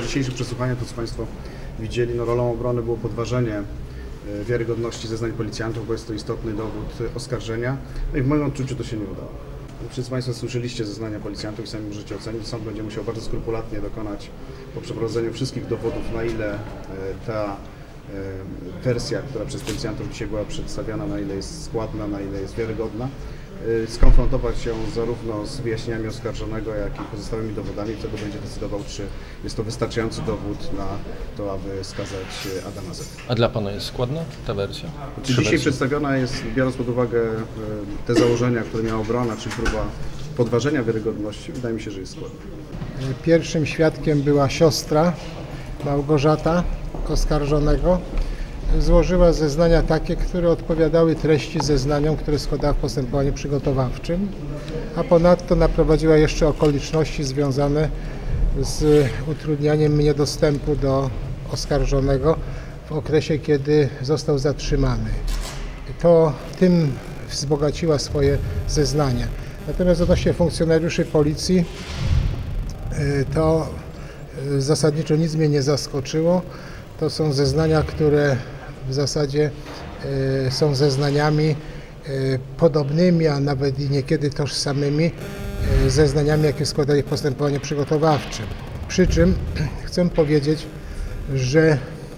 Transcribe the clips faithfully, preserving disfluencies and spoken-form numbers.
dzisiejszych przesłuchaniach, to co Państwo widzieli, no rolą obrony było podważenie wiarygodności zeznań policjantów, bo jest to istotny dowód oskarżenia. No i w moim odczuciu to się nie udało. Wszyscy Państwo słyszeliście zeznania policjantów i sami możecie ocenić. Sąd będzie musiał bardzo skrupulatnie dokonać po przeprowadzeniu wszystkich dowodów, na ile ta wersja, która przez policjantów dzisiaj była przedstawiana, na ile jest składna, na ile jest wiarygodna, skonfrontować się zarówno z wyjaśnieniami oskarżonego, jak i pozostałymi dowodami. Wtedy będzie decydował, czy jest to wystarczający dowód na to, aby skazać Adama Z. A dla Pana jest składna ta wersja? Czy dzisiaj przedstawiona jest, biorąc pod uwagę te założenia, które miała obrona, czyli próba podważenia wiarygodności, wydaje mi się, że jest składna. Pierwszym świadkiem była siostra Małgorzata oskarżonego. Złożyła zeznania takie, które odpowiadały treści zeznaniom, które składała w postępowaniu przygotowawczym, a ponadto naprowadziła jeszcze okoliczności związane z utrudnianiem mnie dostępu do oskarżonego w okresie, kiedy został zatrzymany. To tym wzbogaciła swoje zeznania. Natomiast odnośnie funkcjonariuszy policji, to zasadniczo nic mnie nie zaskoczyło. To są zeznania, które w zasadzie y, są zeznaniami y, podobnymi, a nawet i niekiedy tożsamymi y, zeznaniami, jakie składali w postępowaniu przygotowawczym. Przy czym chcę powiedzieć, że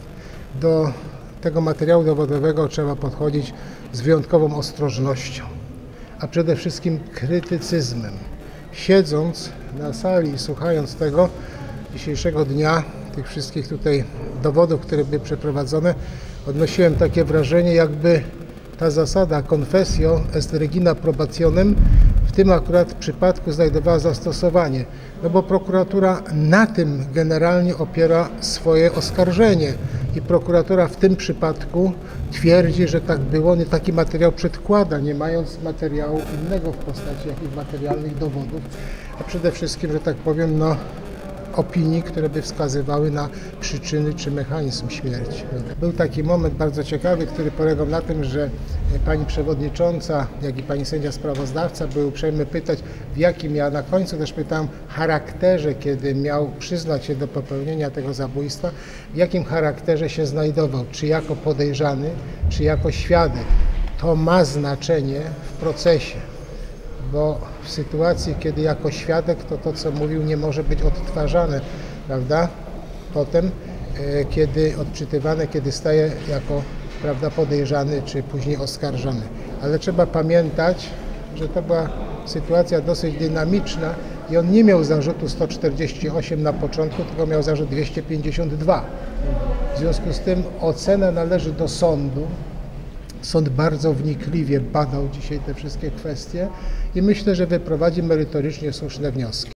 do tego materiału dowodowego trzeba podchodzić z wyjątkową ostrożnością, a przede wszystkim krytycyzmem. Siedząc na sali i słuchając tego dzisiejszego dnia, tych wszystkich tutaj dowodów, które były przeprowadzone, odnosiłem takie wrażenie, jakby ta zasada confessio est regina probationem w tym akurat przypadku znajdowała zastosowanie. No bo prokuratura na tym generalnie opiera swoje oskarżenie i prokuratura w tym przypadku twierdzi, że tak było, nie taki materiał przedkłada, nie mając materiału innego w postaci jakichś materialnych dowodów, a przede wszystkim, że tak powiem, no opinii, które by wskazywały na przyczyny czy mechanizm śmierci. Był taki moment bardzo ciekawy, który polegał na tym, że pani przewodnicząca, jak i pani sędzia sprawozdawca były uprzejme pytać, w jakim, ja na końcu też pytałem, charakterze, kiedy miał przyznać się do popełnienia tego zabójstwa, w jakim charakterze się znajdował, czy jako podejrzany, czy jako świadek. To ma znaczenie w procesie, bo w sytuacji, kiedy jako świadek, to to, co mówił, nie może być odtwarzane, prawda? Potem, e, kiedy odczytywane, kiedy staje jako, prawda, podejrzany, czy później oskarżony. Ale trzeba pamiętać, że to była sytuacja dosyć dynamiczna i on nie miał zarzutu sto czterdzieści osiem na początku, tylko miał zarzut dwieście pięćdziesiąt dwa. W związku z tym ocena należy do sądu. Sąd bardzo wnikliwie badał dzisiaj te wszystkie kwestie i myślę, że wyprowadzi merytorycznie słuszne wnioski.